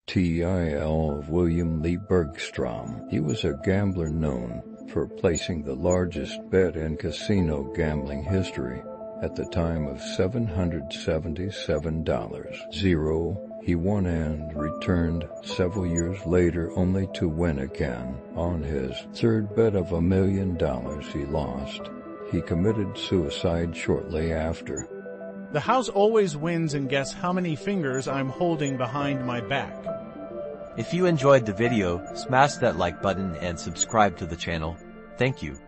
TIL of William Lee Bergstrom. He was a gambler known for placing the largest bet in casino gambling history at the time of $777. He won and returned several years later only to win again. On his third bet of $1 million he lost. He committed suicide shortly after. The house always wins and guess how many fingers I'm holding behind my back. If you enjoyed the video, smash that like button and subscribe to the channel. Thank you.